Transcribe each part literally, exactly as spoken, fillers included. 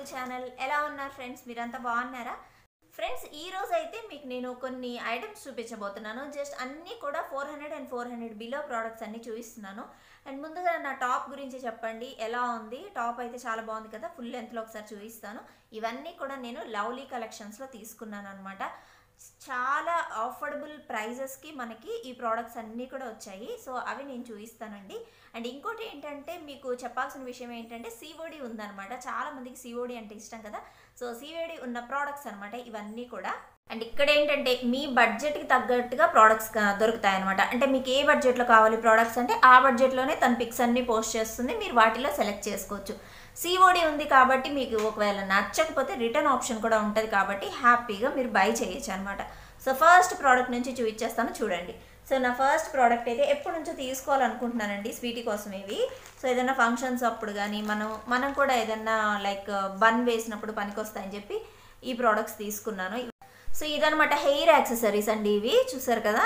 Telugu channel ఎలా ఉన్నారు friends మీరంతా బాగున్నారా ఫ్రెండ్స్ ఈ రోజు అయితే మీకు నేను కొన్ని ఐటమ్స్ చూపించబోతున్నాను జస్ట్ అన్నీ కూడా four hundred and four hundred below products అన్ని చూపిస్తున్నాను అండ్ ముందుగా నా టాప్ గురించి చెప్పండి ఎలా ఉంది టాప్ అయితే చాలా బాగుంది కదా ఫుల్ లెంత్ లో ఒకసారి చూపిస్తాను ఇవన్నీ కూడా నేను లవ్లీ కలెక్షన్స్ లో తీసుకున్నాను అన్నమాట చాలా అఫోర్డబుల్ ప్రైజెస్ కి మనకి ఈ ప్రొడక్ట్స్ అన్నీ కూడా వచ్చాయి సో అవి నేను చూపిస్తానండి అండ్ ఇంకోటి ఏంటంటే మీకు చెప్పాల్సిన విషయం ఏంటంటే సిఓడి ఉందన్నమాట చాలా మందికి సిఓడి అంటే ఇష్టం కదా సో సిఓడి ఉన్న ప్రొడక్ట్స్ అన్నమాట ఇవన్నీ కూడా అండ్ ఇక్కడ ఏంటంటే మీ బడ్జెట్కి తగ్గట్టుగా ప్రోడక్ట్స్ దొరుకుతాయి అనమాట అంటే మీకు ఏ బడ్జెట్లో కావాలి ప్రోడక్ట్స్ అంటే ఆ బడ్జెట్లోనే తన పిక్స్ అన్ని పోస్ట్ చేస్తుంది మీరు వాటిలో సెలెక్ట్ చేసుకోవచ్చు సిఓడి ఉంది కాబట్టి మీకు ఒకవేళ నచ్చకపోతే రిటర్న్ ఆప్షన్ కూడా ఉంటుంది కాబట్టి హ్యాపీగా మీరు బై చేయొచ్చు అనమాట సో ఫస్ట్ ప్రోడక్ట్ నుంచి చూపించేస్తాను చూడండి సో నా ఫస్ట్ ప్రోడక్ట్ అయితే ఎప్పటి నుంచో తీసుకోవాలనుకుంటున్నానండి స్వీటీ కోసం ఇవి సో ఏదైనా ఫంక్షన్స్ అప్పుడు కానీ మనం మనం కూడా ఏదైనా లైక్ బన్ వేసినప్పుడు పనికొస్తాయని చెప్పి ఈ ప్రోడక్ట్స్ తీసుకున్నాను సో ఇదనమాట హెయిర్ యాక్సెసరీస్ అండి ఇవి చూసారు కదా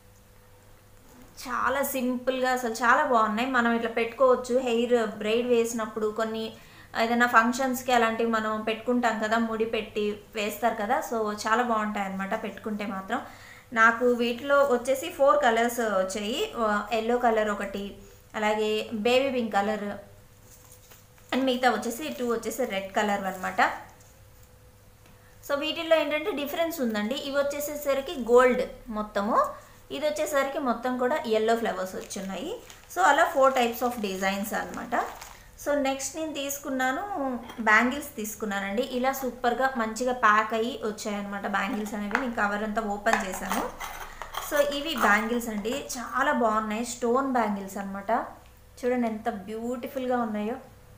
చాలా సింపుల్గా అసలు చాలా బాగున్నాయి మనం ఇట్లా పెట్టుకోవచ్చు హెయిర్ బ్రైడ్ వేసినప్పుడు కొన్ని ఏదైనా ఫంక్షన్స్కి అలాంటివి మనం పెట్టుకుంటాం కదా ముడి పెట్టి వేస్తారు కదా సో చాలా బాగుంటాయి అన్నమాట పెట్టుకుంటే మాత్రం నాకు వీటిలో వచ్చేసి ఫోర్ కలర్స్ వచ్చాయి ఎల్లో కలర్ ఒకటి అలాగే బేబీ పింక్ కలర్ అండ్ మిగతా వచ్చేసి టూ వచ్చేసి రెడ్ కలర్ అనమాట సో వీటిల్లో ఏంటంటే డిఫరెన్స్ ఉందండి ఇవి వచ్చేసేసరికి గోల్డ్ మొత్తము ఇది వచ్చేసరికి మొత్తం కూడా ఎల్లో ఫ్లవర్స్ వచ్చున్నాయి సో అలా ఫోర్ టైప్స్ ఆఫ్ డిజైన్స్ అనమాట సో నెక్స్ట్ నేను తీసుకున్నాను బ్యాంగిల్స్ తీసుకున్నానండి ఇలా సూపర్గా మంచిగా ప్యాక్ అయ్యి వచ్చాయన్నమాట బ్యాంగిల్స్ అనేవి నేను కవర్ అంతా ఓపెన్ చేశాను సో ఇవి బ్యాంగిల్స్ అండి చాలా బాగున్నాయి స్టోన్ బ్యాంగిల్స్ అనమాట చూడండి ఎంత బ్యూటిఫుల్గా ఉన్నాయో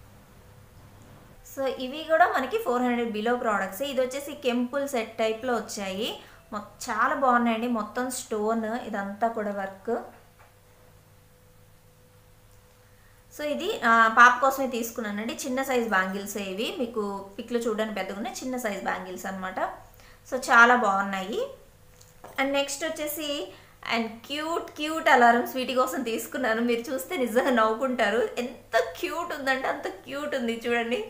సో ఇవి కూడా మనకి ఫోర్ హండ్రెడ్ బిలో ప్రోడక్ట్స్ ఇది వచ్చేసి కెంపుల్ సెట్ టైప్లో వచ్చాయి చాలా బాగున్నాయండి మొత్తం స్టోన్ ఇదంతా కూడా వర్క్ సో ఇది పాప కోసమే తీసుకున్నానండి చిన్న సైజ్ బ్యాంగిల్స్ ఇవి మీకు పిక్లో చూడడానికి పెద్దగా ఉన్నాయి చిన్న సైజ్ బ్యాంగిల్స్ అనమాట సో చాలా బాగున్నాయి అండ్ నెక్స్ట్ వచ్చేసి and cute cute alarm Sweety కోసం తీసుకున్నాను మీరు చూస్తే నిజంగా నవ్వుకుంటారు ఎంత క్యూట్ ఉందంటే అంత క్యూట్ ఉంది చూడండి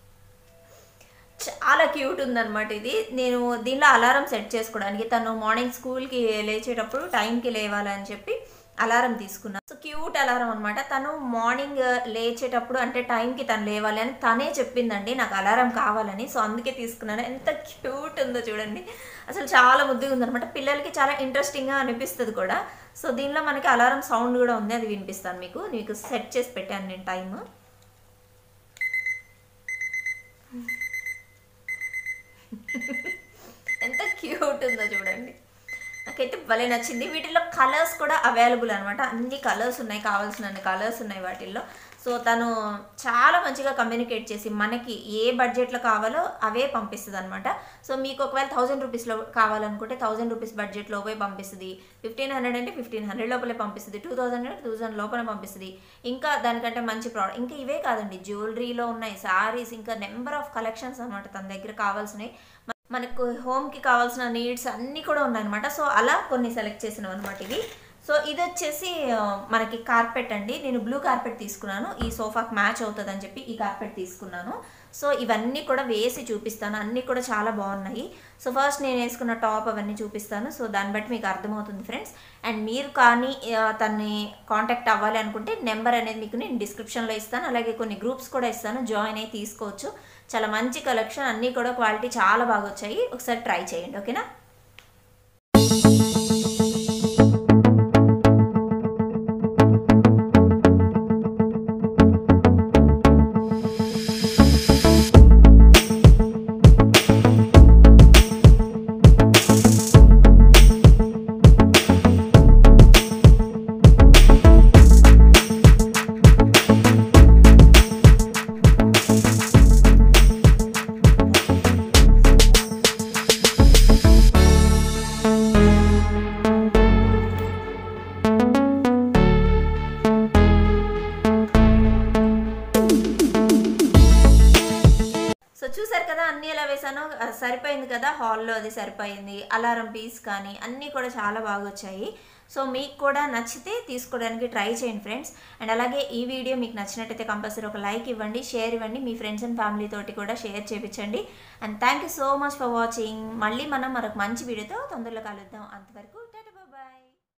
చాలా క్యూట్ ఉందన్నమాట ఇది నేను దీనిలో అలారం సెట్ చేసుకోవడానికి తను మార్నింగ్ స్కూల్కి లేచేటప్పుడు టైంకి లేవాలని చెప్పి అలారం తీసుకున్నాను సో క్యూట్ అలారం అనమాట తను మార్నింగ్ లేచేటప్పుడు అంటే టైంకి తను లేవాలి అని తనే చెప్పిందండి నాకు అలారం కావాలని సో అందుకే తీసుకున్నాను ఎంత క్యూట్ ఉందో చూడండి అసలు చాలా ముద్దుగా ఉందన్నమాట పిల్లలకి చాలా ఇంట్రెస్టింగ్గా అనిపిస్తుంది కూడా సో దీనిలో మనకి అలారం సౌండ్ కూడా ఉంది అది వినిపిస్తాను మీకు నీకు సెట్ చేసి పెట్టాను నేను టైమ్ ఎంత క్యూట్ ఉందో చూడండి నాకైతే భలే నచ్చింది వీటిల్లో కలర్స్ కూడా అవైలబుల్ అనమాట అన్ని కలర్స్ ఉన్నాయి కావాల్సిన అన్ని కలర్స్ ఉన్నాయి వాటిల్లో సో తను చాలా మంచిగా కమ్యూనికేట్ చేసి మనకి ఏ బడ్జెట్లో కావాలో అవే పంపిస్తుంది అనమాట సో మీకు ఒకవేళ థౌజండ్ రూపీస్లో కావాలనుకుంటే థౌజండ్ రూపీస్ బడ్జెట్ లోపే పంపిస్తుంది ఫిఫ్టీన్ హండ్రెడ్ అంటే ఫిఫ్టీన్ హండ్రెడ్ లోపలే పంపిస్తుంది టూ థౌసండ్ అంటే టూ థౌసండ్ లోపలే పంపిస్తుంది ఇంకా దానికంటే మంచి ప్రోడక్ట్ ఇంకా ఇవే కాదండి జ్యువెలరీలో ఉన్నాయి శారీస్ ఇంకా నెంబర్ ఆఫ్ కలెక్షన్స్ అనమాట తన దగ్గర కావాల్సినవి మనకు హోమ్కి కావాల్సిన నీడ్స్ అన్నీ కూడా ఉన్నాయన్నమాట సో అలా కొన్ని సెలెక్ట్ చేసినాం అనమాట ఇవి సో ఇది వచ్చేసి మనకి కార్పెట్ అండి నేను బ్లూ కార్పెట్ తీసుకున్నాను ఈ సోఫాకి మ్యాచ్ అవుతుంది అని చెప్పి ఈ కార్పెట్ తీసుకున్నాను సో ఇవన్నీ కూడా వేసి చూపిస్తాను అన్నీ కూడా చాలా బాగున్నాయి సో ఫస్ట్ నేను వేసుకున్న టాప్ అవన్నీ చూపిస్తాను సో దాన్ని బట్టి మీకు అర్థమవుతుంది ఫ్రెండ్స్ అండ్ మీరు కానీ తన్ని కాంటాక్ట్ అవ్వాలి అనుకుంటే నెంబర్ అనేది మీకు నేను డిస్క్రిప్షన్లో ఇస్తాను అలాగే కొన్ని గ్రూప్స్ కూడా ఇస్తాను జాయిన్ అయ్యి తీసుకోవచ్చు చాలా మంచి కలెక్షన్ అన్నీ కూడా క్వాలిటీ చాలా బాగా వచ్చాయి ఒకసారి ట్రై చేయండి ఓకేనా చూసారు కదా అన్నీ ఎలా వేసానో సరిపోయింది కదా హాల్లో అది సరిపోయింది అలారం పీస్ కానీ అన్నీ కూడా చాలా బాగా వచ్చాయి సో మీకు కూడా నచ్చితే తీసుకోవడానికి ట్రై చేయండి ఫ్రెండ్స్. అండ్ అలాగే ఈ వీడియో మీకు నచ్చినట్టయితే కంపల్సరీ ఒక లైక్ ఇవ్వండి, షేర్ ఇవ్వండి, మీ ఫ్రెండ్స్ అండ్ ఫ్యామిలీ తోటి కూడా షేర్ చేయించండి. And thank you so much for watching. మళ్ళీ మనం మరొక మంచి వీడియోతో తొందరలో కలుద్దాం. అంతవరకు